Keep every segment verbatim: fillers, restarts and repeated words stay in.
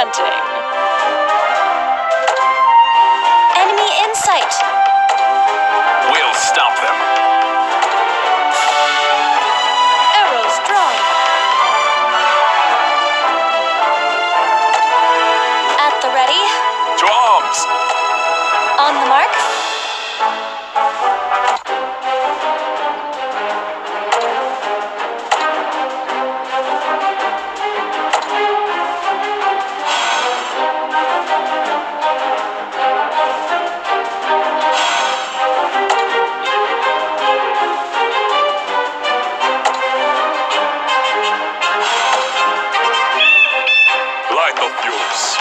hunting. Enemy in sight. We'll stop them. Arrows drawn. At the ready. To arms! On the mark. Light the fuse.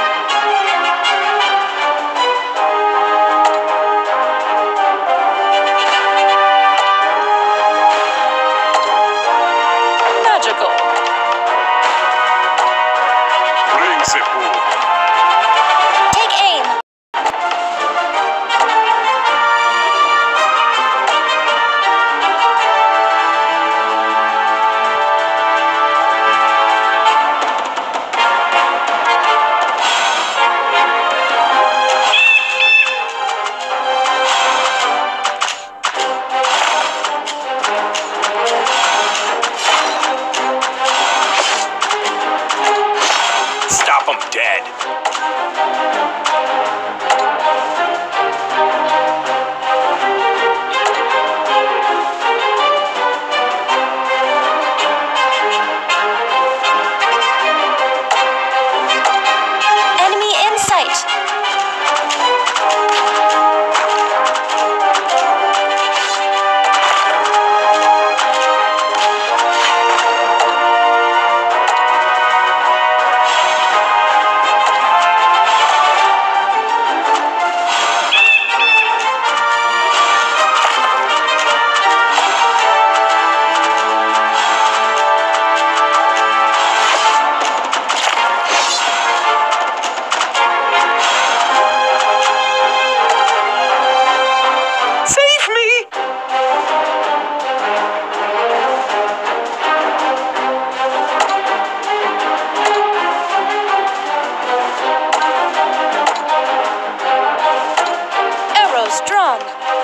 Magical. Bring the pool. Take aim. Stop them dead. Enemy in sight. Save me! Arrows drawn.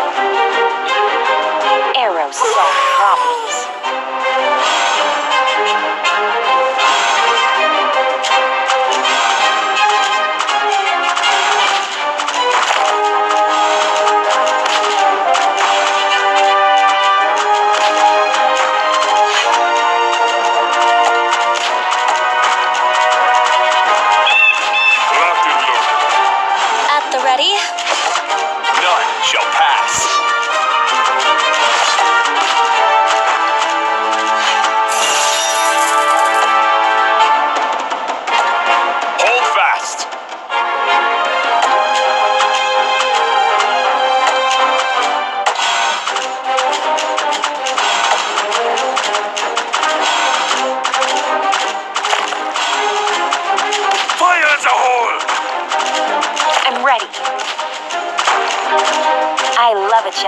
Arrows solve problems. Locked and loaded. At the ready. None shall pass. Hold fast. Fire as a hole! I'm ready. I love a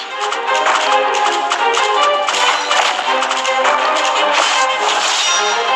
challenge.